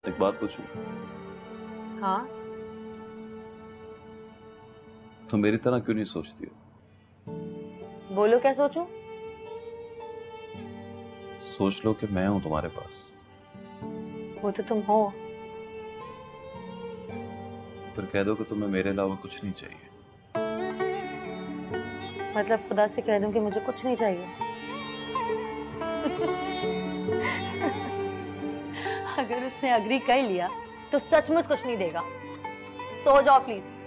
एक बात पूछूं? हाँ। तुम मेरी तरह क्यों नहीं सोचती हो? बोलो क्या सोचूं? सोच लो कि मैं हूं तुम्हारे पास। वो तो तुम हो। फिर कह दो कि तुम्हें मेरे अलावा कुछ नहीं चाहिए। मतलब खुदा से कह दूं कि मुझे कुछ नहीं चाहिए? अगर उसने अग्री कर लिया तो सचमुच कुछ नहीं देगा। सो जाओ प्लीज।